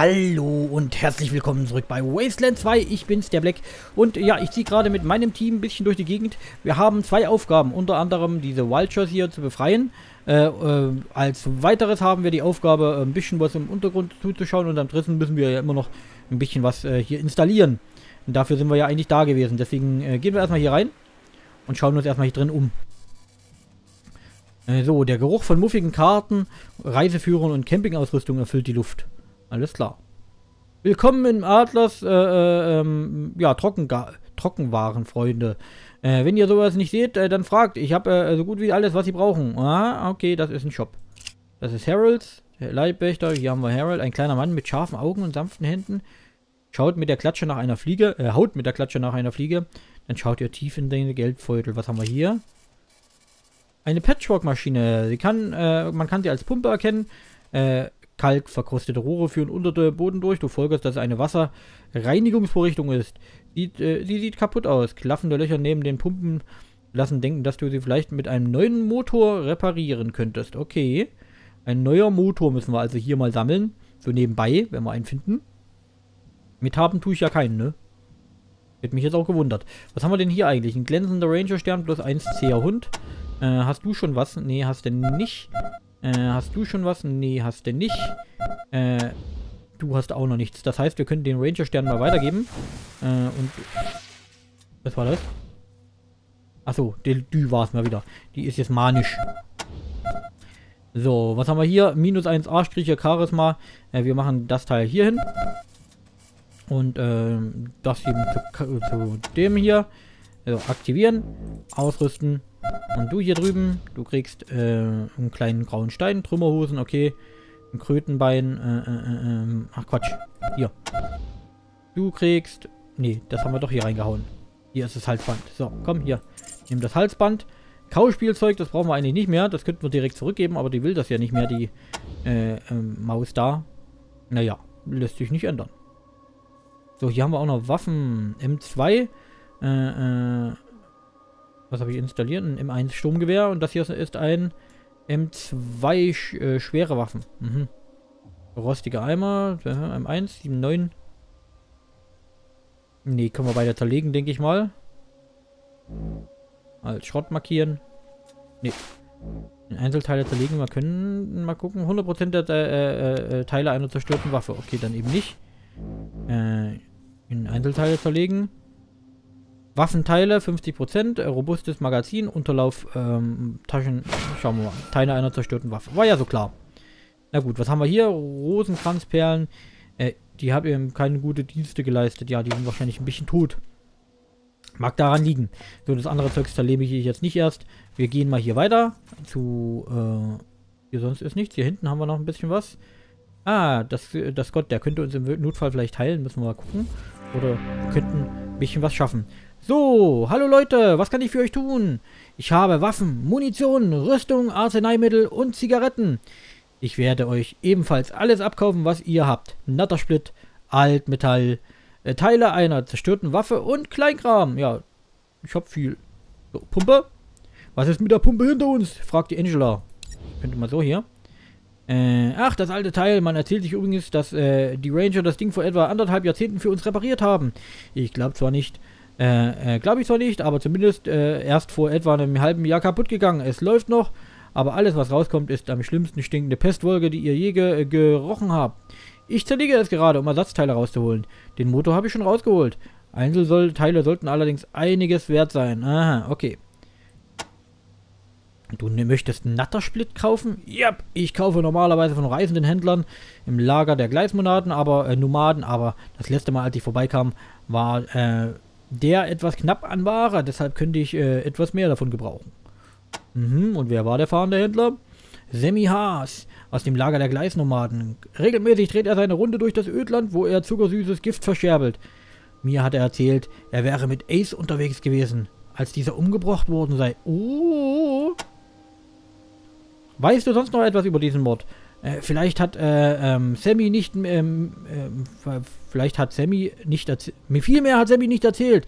Hallo und herzlich willkommen zurück bei Wasteland 2. Ich bin's, der Black. Und ja, ich ziehe gerade mit meinem Team ein bisschen durch die Gegend. Wir haben zwei Aufgaben, unter anderem diese Vultures hier zu befreien. Als weiteres haben wir die Aufgabe, ein bisschen was im Untergrund zuzuschauen. Und am dritten müssen wir ja immer noch ein bisschen was hier installieren. Und dafür sind wir ja eigentlich da gewesen. Deswegen gehen wir erstmal hier rein und schauen uns erstmal hier drin um. So, der Geruch von muffigen Karten, Reiseführern und Campingausrüstung erfüllt die Luft. Alles klar. Willkommen im Atlas, ja, Trockenwaren, Freunde. Wenn ihr sowas nicht seht, dann fragt. Ich habe so gut wie alles, was sie brauchen. Ah, okay, das ist ein Shop. Das ist Harolds, der Leibwächter. Hier haben wir Harold, ein kleiner Mann mit scharfen Augen und sanften Händen. Schaut mit der Klatsche nach einer Fliege, haut mit der Klatsche nach einer Fliege. Dann schaut ihr tief in den Geldbeutel. Was haben wir hier? Eine Patchwork-Maschine. Sie kann, man kann sie als Pumpe erkennen. Kalt verkrustete Rohre führen unter den Boden durch. Du folgerst, dass es eine Wasserreinigungsvorrichtung ist. Sie sieht kaputt aus. Klaffende Löcher neben den Pumpen lassen denken, dass du sie vielleicht mit einem neuen Motor reparieren könntest. Okay. Ein neuer Motor müssen wir also hier mal sammeln. So nebenbei, wenn wir einen finden. Mithaben tue ich ja keinen, ne? Hätte mich jetzt auch gewundert. Was haben wir denn hier eigentlich? Ein glänzender Ranger-Stern plus 1 zäher Hund. Hast du schon was? Nee, hast du nicht. Hast du schon was? Nee, hast du nicht. Du hast auch noch nichts. Das heißt, wir können den Ranger-Stern mal weitergeben. Und... Was war das? Achso, die war es mal wieder. Die ist jetzt manisch. So, was haben wir hier? Minus 1 Arschkriecher Charisma. Wir machen das Teil hier hin. Und das eben zu dem hier. Also aktivieren. Ausrüsten. Und du hier drüben, du kriegst einen kleinen grauen Stein, Trümmerhosen, okay. Ein Krötenbein, ach Quatsch, hier. Du kriegst, nee, das haben wir doch hier reingehauen. Hier ist das Halsband. So, komm, hier. Nimm das Halsband. Kauspielzeug, das brauchen wir eigentlich nicht mehr. Das könnten wir direkt zurückgeben, aber die will das ja nicht mehr, die Maus da. Naja, lässt sich nicht ändern. So, hier haben wir auch noch Waffen. M2, was habe ich installiert? Ein M1 Sturmgewehr und das hier ist ein M2 schwere Waffen. Mhm. Rostige Eimer, M1, 7,9. Nee, können wir beide zerlegen, denke ich mal. Als Schrott markieren. Nee. In Einzelteile zerlegen, wir können mal gucken. 100% der Teile einer zerstörten Waffe. Okay, dann eben nicht. In Einzelteile zerlegen. Waffenteile 50%, robustes Magazin, Unterlauf, Taschen, schauen wir mal, Teile einer zerstörten Waffe. War ja so klar. Na gut, was haben wir hier? Rosenkranzperlen, die haben eben keine gute Dienste geleistet. Ja, die sind wahrscheinlich ein bisschen tot. Mag daran liegen. So, das andere Zeug zerlebe ich jetzt nicht erst. Wir gehen mal hier weiter zu, hier sonst ist nichts. Hier hinten haben wir noch ein bisschen was. Ah, das Gott, der könnte uns im Notfall vielleicht heilen, müssen wir mal gucken. Oder wir könnten ein bisschen was schaffen. So, hallo Leute, was kann ich für euch tun? Ich habe Waffen, Munition, Rüstung, Arzneimittel und Zigaretten. Ich werde euch ebenfalls alles abkaufen, was ihr habt. Nattersplit, Altmetall, Teile einer zerstörten Waffe und Kleinkram. Ja, ich hab viel. So, Pumpe? Was ist mit der Pumpe hinter uns? Fragt die Angela. Könnte mal so hier. Ach, das alte Teil. Man erzählt sich übrigens, dass die Ranger das Ding vor etwa 1,5 Jahrzehnten für uns repariert haben. Ich glaube zwar nicht, aber zumindest erst vor etwa einem halben Jahr kaputt gegangen. Es läuft noch, aber alles, was rauskommt, ist am schlimmsten stinkende Pestwolke, die ihr je gerochen habt. Ich zerlege es gerade, um Ersatzteile rauszuholen. Den Motor habe ich schon rausgeholt. Einzelteile sollten allerdings einiges wert sein. Aha, okay. Du möchtest einen Nattersplit kaufen? Yep, ich kaufe normalerweise von reisenden Händlern im Lager der Gleisnomaden, aber das letzte Mal, als ich vorbeikam, war der etwas knapp an Ware, deshalb könnte ich etwas mehr davon gebrauchen. Mhm, und wer war der fahrende Händler? Sammy Haas aus dem Lager der Gleisnomaden. Regelmäßig dreht er seine Runde durch das Ödland, wo er zuckersüßes Gift verscherbelt. Mir hat er erzählt, er wäre mit Ace unterwegs gewesen, als dieser umgebracht worden sei. Oh. Weißt du sonst noch etwas über diesen Mord? Vielleicht hat Sammy nicht erzählt. Viel mehr hat Sammy nicht erzählt.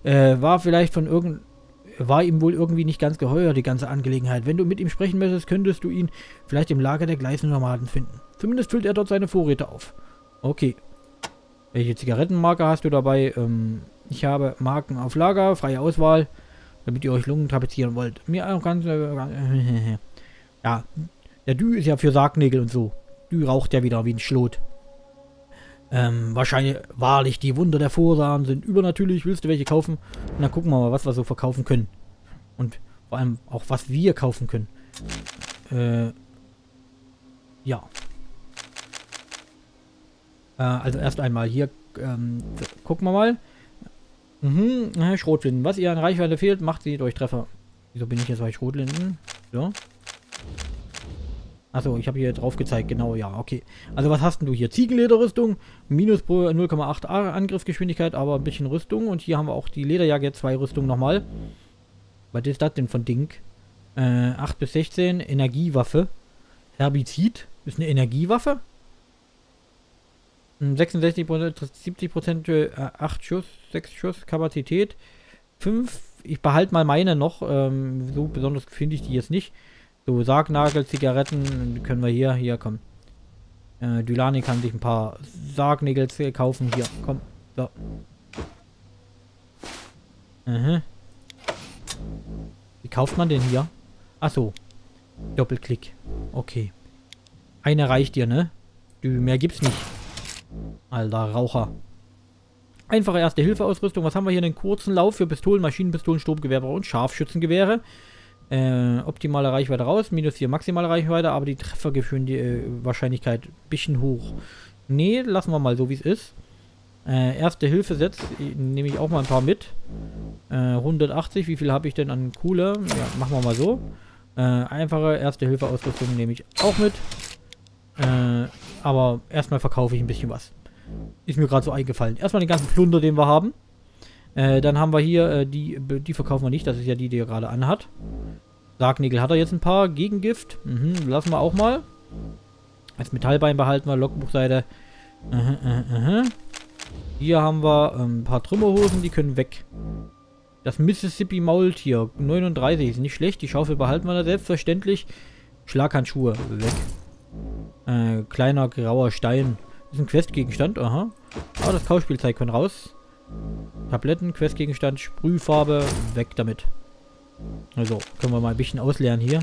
War ihm wohl irgendwie nicht ganz geheuer, die ganze Angelegenheit. Wenn du mit ihm sprechen möchtest, könntest du ihn vielleicht im Lager der Gleisnomaden finden. Zumindest füllt er dort seine Vorräte auf. Okay. Welche Zigarettenmarke hast du dabei? Ich habe Marken auf Lager, freie Auswahl, damit ihr euch Lungen tapezieren wollt. Mir auch ganz... ja, der Dü ist ja für Sargnägel und so. Dü raucht ja wieder wie ein Schlot. Wahrscheinlich, wahrlich, die Wunder der Vorsahen sind übernatürlich. Willst du welche kaufen? Und dann gucken wir mal, was wir so verkaufen können. Und vor allem auch, was wir kaufen können. Ja. Also erst einmal hier, gucken wir mal. Schrotflinten. Was ihr an Reichweite fehlt, macht sie durch Treffer. Wieso bin ich jetzt bei Schrotflinten? So. Achso, ich habe hier drauf gezeigt, genau, ja, okay. Also was hast denn du hier? Ziegenlederrüstung, minus 0,8 Angriffsgeschwindigkeit, aber ein bisschen Rüstung. Und hier haben wir auch die Lederjacke, 2 Rüstung nochmal. Was ist das denn von Ding? 8 bis 16, Energiewaffe. Herbizid, ist eine Energiewaffe. 66%, 70%, 8 Schuss, 6 Schuss, Kapazität. 5, ich behalte mal meine noch, so besonders finde ich die jetzt nicht. So, Sargnagel, Zigaretten, können wir hier kommen. Dulani kann sich ein paar Sargnägel kaufen. Hier, komm. So. Wie kauft man denn hier? Achso. Doppelklick. Okay. Eine reicht dir, ne? Mehr gibt's nicht. Alter, Raucher. Einfache Erste-Hilfe-Ausrüstung. Was haben wir hier? Einen kurzen Lauf für Pistolen, Maschinenpistolen, Sturmgewehre und Scharfschützengewehre. Optimale Reichweite raus, minus 4 maximale Reichweite, aber die Trefferwahrscheinlichkeit ein bisschen hoch. Nee, lassen wir mal so, wie es ist. Erste-Hilfe-Sets nehme ich auch mal ein paar mit. 180, wie viel habe ich denn an Kohle? Ja, machen wir mal so. Einfache Erste-Hilfe-Ausrüstung nehme ich auch mit. Aber erstmal verkaufe ich ein bisschen was. Ist mir gerade so eingefallen. Erstmal den ganzen Plunder, den wir haben. Dann haben wir hier, die verkaufen wir nicht. Das ist ja die er gerade anhat. Sargnägel hat er jetzt ein paar. Gegengift. Lassen wir auch mal. Als Metallbein behalten wir. Logbuchseite. Hier haben wir ein paar Trümmerhosen. Die können weg. Das Mississippi Maultier. 39. Ist nicht schlecht. Die Schaufel behalten wir da selbstverständlich. Schlaghandschuhe. Weg. Kleiner grauer Stein. Das ist ein Questgegenstand. Aha. Aber das Kauspielzeug kann raus. Tabletten, Questgegenstand, Sprühfarbe, weg damit. Also, können wir mal ein bisschen ausleeren hier.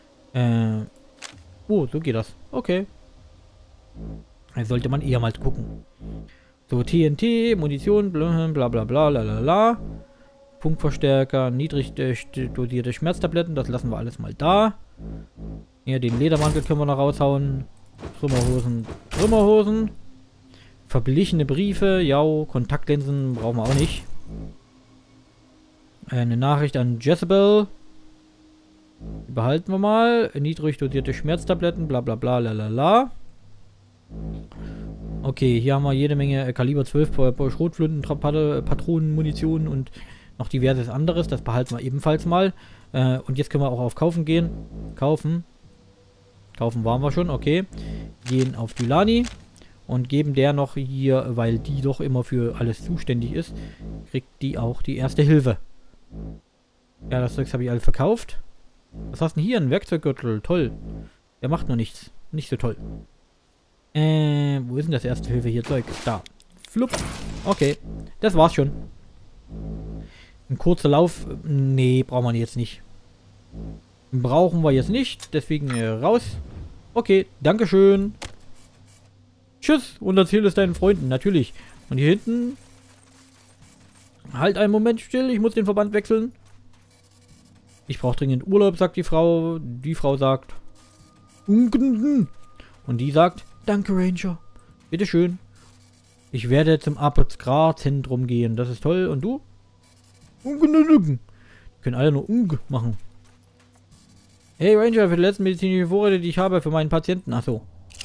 Oh, so geht das. Okay. Da sollte man eher mal gucken. So, TNT, Munition, bla bla bla, lalala. Punktverstärker, niedrig dosierte Schmerztabletten, das lassen wir alles mal da. Hier, den Ledermantel können wir noch raushauen. Trümmerhosen. Verblichene Briefe, ja, Kontaktlinsen brauchen wir auch nicht. Eine Nachricht an Jezebel. Die behalten wir mal. Niedrig dosierte Schmerztabletten, bla bla bla, lalala. Okay, hier haben wir jede Menge Kaliber 12 Schrotflinten, Patronen, Munition und noch diverses anderes. Das behalten wir ebenfalls mal. Und jetzt können wir auch auf Kaufen gehen. Kaufen waren wir schon, okay. Gehen auf Dulani. Und geben der noch hier, weil die doch immer für alles zuständig ist, kriegt die auch die Erste Hilfe. Ja, das Zeugs habe ich alles verkauft. Was hast du denn hier? Ein Werkzeuggürtel. Toll. Der macht nur nichts. Nicht so toll. Wo ist denn das Erste Hilfe hier Zeug? Da. Flupp. Okay. Das war's schon. Ein kurzer Lauf. Nee, brauchen wir jetzt nicht. Brauchen wir jetzt nicht. Deswegen raus. Okay. Dankeschön. Tschüss und erzähl es deinen Freunden, natürlich. Und hier hinten... Halt einen Moment still, ich muss den Verband wechseln. Ich brauche dringend Urlaub, sagt die Frau. Die Frau sagt... Und die sagt... Danke, Ranger. Bitteschön. Ich werde zum Apothekerzentrum gehen, das ist toll. Und du? Die können alle nur machen. Hey, Ranger, für die letzten medizinischen Vorräte, die ich habe für meinen Patienten. Achso.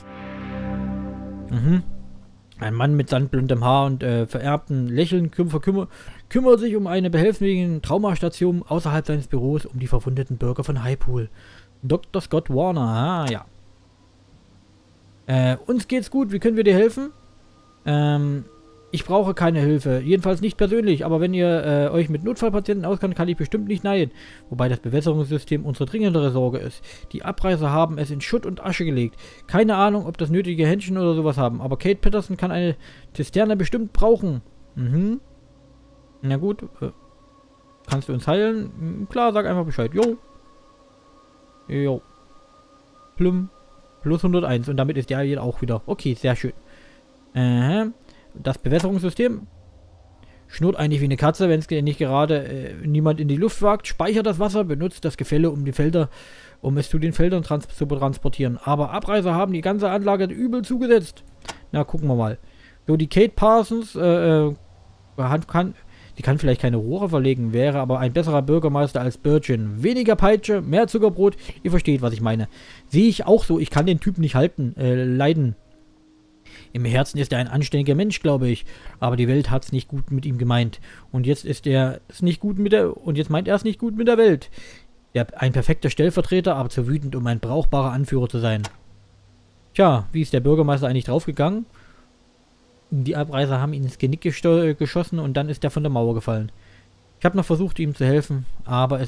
Ein Mann mit sandblondem Haar und vererbtem Lächeln kümmert sich um eine behelfswillige Traumastation außerhalb seines Büros um die verwundeten Bürger von Highpool. Dr. Scott Warner, uns geht's gut, wie können wir dir helfen? Ich brauche keine Hilfe, jedenfalls nicht persönlich, aber wenn ihr euch mit Notfallpatienten auskennt, kann ich bestimmt nicht nein. Wobei das Bewässerungssystem unsere dringendere Sorge ist. Die Abreißer haben es in Schutt und Asche gelegt. Keine Ahnung, ob das nötige Händchen oder sowas haben, aber Kate Patterson kann eine Zisterne bestimmt brauchen. Mhm. Na gut, kannst du uns heilen? Klar, sag einfach Bescheid. Jo. Jo. Plum. Plus 101 und damit ist der hier auch wieder. Okay, sehr schön. Das Bewässerungssystem schnurrt eigentlich wie eine Katze, wenn es nicht gerade niemand in die Luft wagt. Speichert das Wasser, benutzt das Gefälle, um es zu den Feldern zu transportieren. Aber Abreißer haben die ganze Anlage übel zugesetzt. Na, gucken wir mal. So, die Kate Parsons die kann vielleicht keine Rohre verlegen, wäre aber ein besserer Bürgermeister als Birchin. Weniger Peitsche, mehr Zuckerbrot. Ihr versteht, was ich meine. Sehe ich auch so. Ich kann den Typen nicht leiden. Im Herzen ist er ein anständiger Mensch, glaube ich. Aber die Welt hat es nicht gut mit ihm gemeint. Und jetzt ist er es nicht gut mit der... Und jetzt meint er es nicht gut mit der Welt. Ein perfekter Stellvertreter, aber zu wütend, um ein brauchbarer Anführer zu sein. Tja, wie ist der Bürgermeister eigentlich draufgegangen? Die Abreißer haben ihn ins Genick geschossen und dann ist er von der Mauer gefallen. Ich habe noch versucht, ihm zu helfen, aber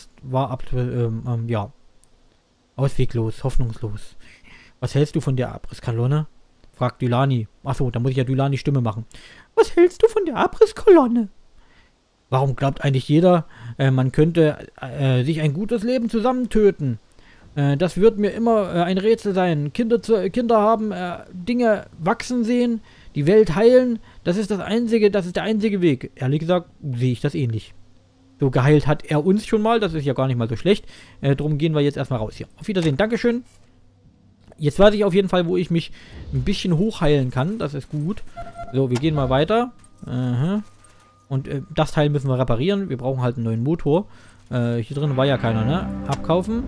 ja, ausweglos, hoffnungslos. Was hältst du von der Abrisskolonne? Fragt Dulani. Achso, da muss ich ja Dulanis Stimme machen. Was hältst du von der Abrisskolonne? Warum glaubt eigentlich jeder, man könnte sich ein gutes Leben zusammentöten? Das wird mir immer ein Rätsel sein. Kinder haben Dinge wachsen sehen, die Welt heilen, das ist der einzige Weg. Ehrlich gesagt, sehe ich das ähnlich. So, geheilt hat er uns schon mal, das ist ja gar nicht mal so schlecht. Drum gehen wir jetzt erstmal raus hier. Auf Wiedersehen, Dankeschön. Jetzt weiß ich auf jeden Fall, wo ich mich ein bisschen hochheilen kann, das ist gut. So, wir gehen mal weiter. Und das Teil müssen wir reparieren, wir brauchen halt einen neuen Motor. Hier drin war ja keiner, ne? Abkaufen.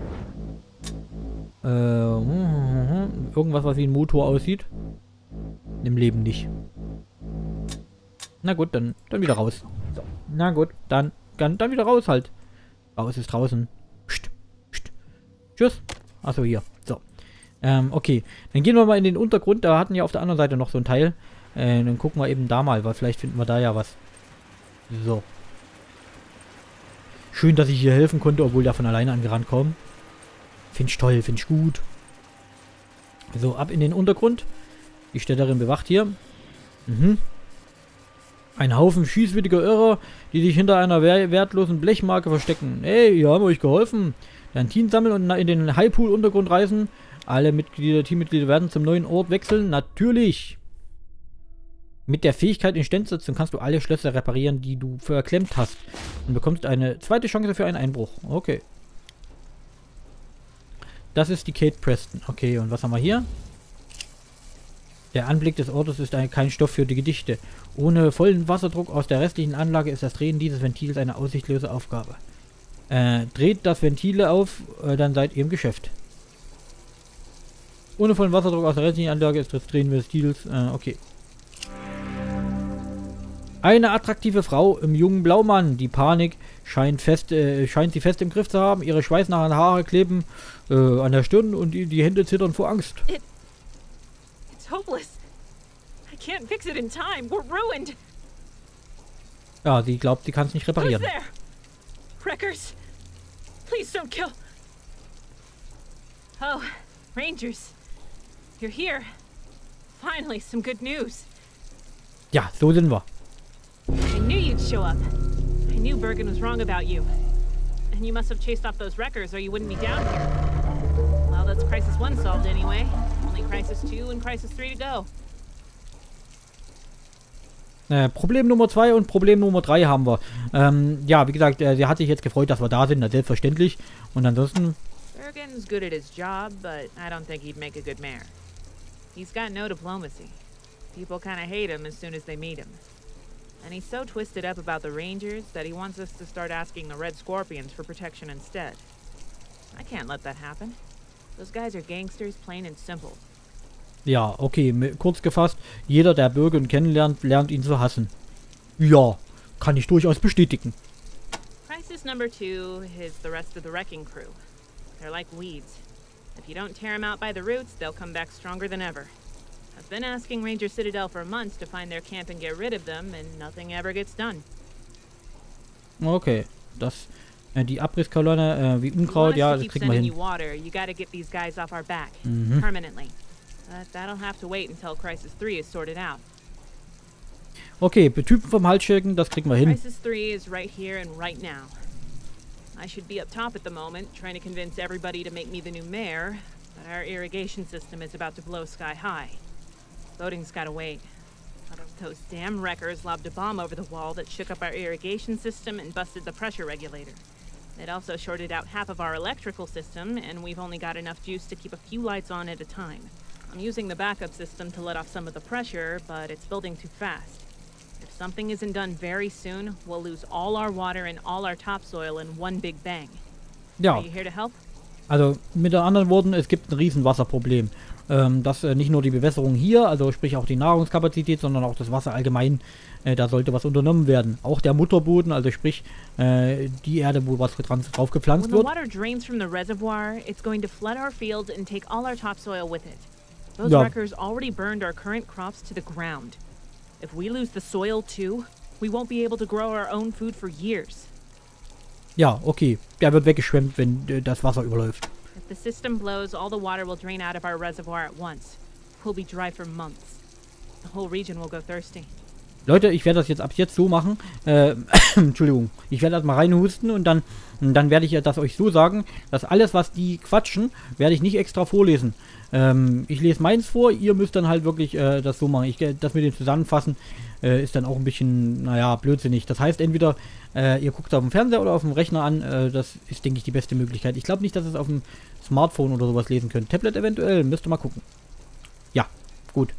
Irgendwas, was wie ein Motor aussieht. Im Leben nicht. Na gut, dann wieder raus. So. Na gut, dann wieder raus halt. Raus ist draußen. Psst, psst. Tschüss. Achso, hier. So. Okay. Dann gehen wir mal in den Untergrund. Da hatten ja auf der anderen Seite noch so ein Teil. Dann gucken wir eben da mal, weil vielleicht finden wir da ja was. So. Schön, dass ich hier helfen konnte, obwohl der von alleine angerannt kommt. Finde ich toll, finde ich gut. So, ab in den Untergrund. Die Städterin bewacht hier. Ein Haufen schießwütiger Irrer, die sich hinter einer wertlosen Blechmarke verstecken. Ey, wir haben euch geholfen. Dann Team sammeln und in den Highpool-Untergrund reisen. Alle Teammitglieder werden zum neuen Ort wechseln. Natürlich. Mit der Fähigkeit Instandsetzung kannst du alle Schlösser reparieren, die du verklemmt hast. Und bekommst eine zweite Chance für einen Einbruch. Okay. Das ist die Kate Preston. Okay, und was haben wir hier? Der Anblick des Ortes ist kein Stoff für die Gedichte. Ohne vollen Wasserdruck aus der restlichen Anlage ist das Drehen dieses Ventils eine aussichtslose Aufgabe. Dreht das Ventile auf, dann seid ihr im Geschäft. Ohne vollen Wasserdruck aus der restlichen Anlage ist das Drehen des Ventils, okay. Eine attraktive Frau im jungen Blaumann. Die Panik scheint sie fest im Griff zu haben. Ihre schweißnassen Haare kleben an der Stirn und die Hände zittern vor Angst. It's hopeless. I can't fix it in time. We're ruined. Ja, sie glaubt, sie kann es nicht reparieren. Who's there? Wreckers? Please don't kill. Oh, Rangers. You're here. Finally, some good news. Ja, so sind wir. I knew you'd show up. I knew Bergen was wrong about you. And you must have chased off those wreckers or you wouldn't be down here. Well, that's Crisis 1 solved anyway. Only Crisis 2 and Crisis 3 to go. Problem Nummer 2 und Problem Nummer 3 haben wir. Ja, wie gesagt, sie hat sich jetzt gefreut, dass wir da sind, selbstverständlich. Und ansonsten... Bergen's good at his job, but I don't think he'd make a good mayor. He's got no diplomacy. People kind of hate him as soon as they meet him. And he's so twisted up about the Rangers that he wants us to start asking the Red Scorpions for protection instead. I can't let that happen. Those guys are gangsters, plain and simple. Ja, okay, kurz gefasst, jeder, der Bergen kennenlernt, lernt ihn zu hassen. Ja, kann ich durchaus bestätigen. Crisis number 2 is the rest of the wrecking crew. They're like weeds. If you don't tear them out by the roots, they'll come back stronger than ever. I've been asking Ranger Citadel for months to find their camp and get rid of them, and nothing ever gets done. Okay, das, die Abrisskolonne, wie Unkraut, ja, das kriegen wir hin. Water, you gotta get these guys off our back, permanently. But that'll have to wait until Crisis 3 is sorted out. Okay, Typen vom Halsschirken, das kriegen wir hin. Crisis 3 is right here and right now. I should be up top at the moment, trying to convince everybody to make me the new mayor, but our irrigation system is about to blow sky high. Voting's gotta wait. Those damn wreckers lobbed a bomb over the wall that shook up our irrigation system and busted the pressure regulator. It also shorted out half of our electrical system, and we've only got enough juice to keep a few lights on at a time. I'm using the backup system to let off some of the pressure, but it's building too fast. If something isn't done very soon, we'll lose all our water and all our topsoil in one big bang. Ja. Are you here to help? Also mit anderen Worten, es gibt ein riesen Wasserproblem. Dass nicht nur die Bewässerung hier, also sprich auch die Nahrungskapazität, sondern auch das Wasser allgemein, da sollte was unternommen werden. Auch der Mutterboden, also sprich die Erde, wo was drauf gepflanzt wird. When the water drains from the reservoir, it's going to flood our fields and take all our topsoil with it. Those wreckers already burned our current crops to the ground. If we lose the soil too, we won't be able to grow our own food for years. Ja, okay. Der wird weggeschwemmt, wenn das Wasser überläuft. If the system blows, all the water will drain out of our reservoir at once. We'll be dry for months. The whole region will go thirsty. Leute, ich werde das jetzt ab jetzt so machen. Entschuldigung. Ich werde das mal reinhusten und dann werde ich das euch so sagen, dass alles, was die quatschen, werde ich nicht extra vorlesen. Ich lese meins vor, ihr müsst dann halt wirklich das so machen. Das mit dem Zusammenfassen ist dann auch ein bisschen, naja, blödsinnig. Das heißt, entweder ihr guckt auf dem Fernseher oder auf dem Rechner an. Das ist, denke ich, die beste Möglichkeit. Ich glaube nicht, dass ihr es auf dem Smartphone oder sowas lesen könnt. Tablet eventuell, müsst ihr mal gucken. Ja, gut.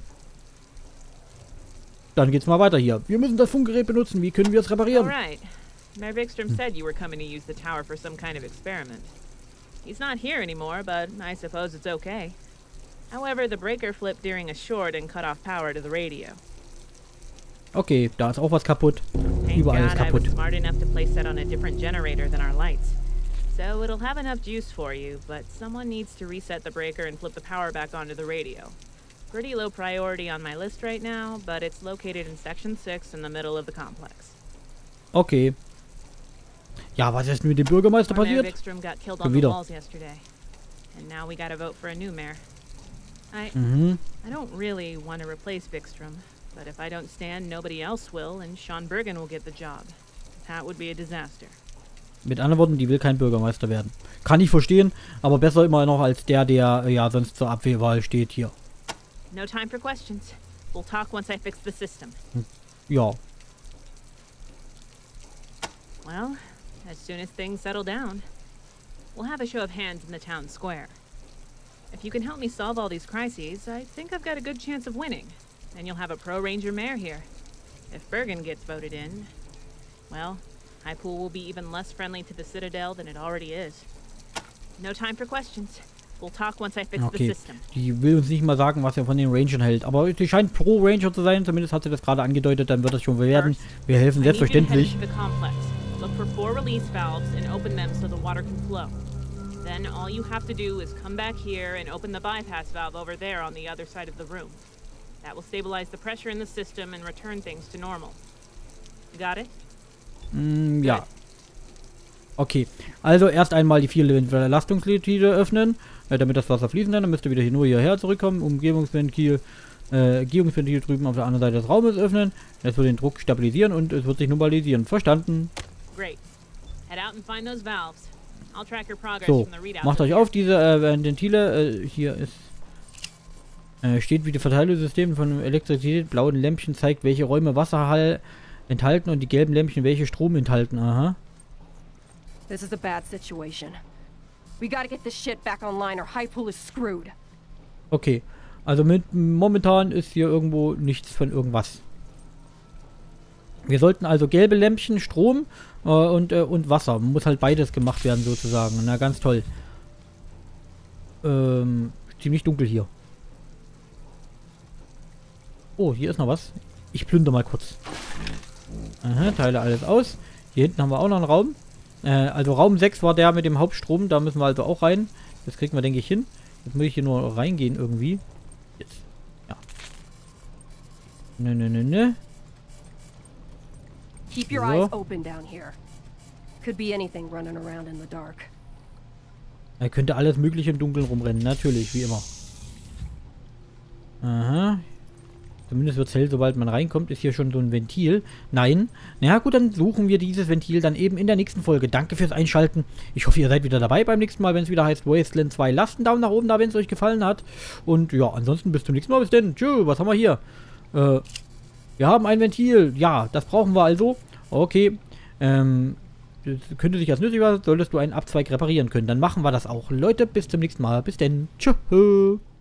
Dann geht's mal weiter hier. Wir müssen das Funkgerät benutzen. Wie können wir es reparieren? Alright. Mayor Vikstrom said you were coming to use the tower for some kind of experiment. He's not here anymore, but I suppose it's okay. However, the breaker flipped during a short and cut off power to the radio. Okay, da ist auch was kaputt. Thank Überall God ist I was kaputt. smart enough to place that on a different generator than our lights. So it'll have enough juice for you, but someone needs to reset the breaker and flip the power back onto the radio. Pretty low priority on my list right now, but it's located in Section 6 in the middle of the complex. Okay. Ja, was ist mit dem Bürgermeister Mayor passiert? Vikstrom got killed on the walls yesterday, and now we gotta vote for a new mayor. I don't really want to replace Vikstrom, but if I don't stand, nobody else will, and Sean Bergen will get the job. That would be a disaster. Mit anderen Worten, die will kein Bürgermeister werden. Kann ich verstehen, aber besser immer noch als der ja sonst zur Abwehrwahl steht hier. No time for questions. We'll talk once I fix the system. Ja. Well, as soon as things settle down, we'll have a show of hands in the town square. If you can help me solve all these crises, I think I've got a good chance of winning. And you'll have a pro-ranger mayor here. If Bergen gets voted in, well, Highpool will be even less friendly to the Citadel than it already is. No time for questions. We'll talk once I fix the system. Die will uns nicht mal sagen, was er von den Rangern hält. Aber sie scheint Pro-Ranger zu sein. Zumindest hat sie das gerade angedeutet. Dann wird das schon werden. Wir helfen selbstverständlich. Look for 4 release valves and open them so the water can flow. Then all you have to do is come back here and open the bypass valve over there on the other side of the room. That will stabilize the pressure in the system and return things to normal. You got it? Ja. Okay. Also erst einmal die 4 Belastungsventile öffnen, damit das Wasser fließen kann. Dann müsst ihr wieder nur hierher zurückkommen. Umgebungsventil drüben auf der anderen Seite des Raumes öffnen. Das wird den Druck stabilisieren und es wird sich normalisieren. Verstanden? Great. Head out and find those valves. I'll track your progress So, from the readout. macht euch auf, diese Ventile, hier ist, steht wie die Verteilungssystem von Elektrizität. Blauen Lämpchen zeigt, welche Räume Wasser enthalten und die gelben Lämpchen, welche Strom enthalten. Aha. This is a bad situation. We gotta get this shit back online or Highpool is screwed. Okay, also momentan ist hier irgendwo nichts von irgendwas. Wir sollten also gelbe Lämpchen, Strom und Wasser. Muss halt beides gemacht werden sozusagen. Na, ganz toll. Ziemlich dunkel hier. Oh, hier ist noch was. Ich plündere mal kurz. Aha, teile alles aus. Hier hinten haben wir auch noch einen Raum. Also Raum 6 war der mit dem Hauptstrom. Da müssen wir also auch rein. Das kriegen wir, denke ich, hin. Jetzt muss ich hier nur reingehen irgendwie. Jetzt. Ja. Ne. Keep your So. eyes open down here. Could be anything running around in the dark. Er könnte alles Mögliche im Dunkeln rumrennen, natürlich, wie immer. Aha. Zumindest wird es hell, sobald man reinkommt. Ist hier schon so ein Ventil? Nein. Na gut, dann suchen wir dieses Ventil dann eben in der nächsten Folge. Danke fürs Einschalten. Ich hoffe, ihr seid wieder dabei beim nächsten Mal, wenn es wieder heißt Wasteland 2. Lasst einen Daumen nach oben da, wenn es euch gefallen hat. Und ja, ansonsten bis zum nächsten Mal. Bis denn. Tschö, was haben wir hier? Wir haben ein Ventil. Ja, das brauchen wir also. Okay. Das könnte sich als nützlich sein, solltest du einen Abzweig reparieren können. Dann machen wir das auch. Leute, bis zum nächsten Mal. Bis denn. Tschö.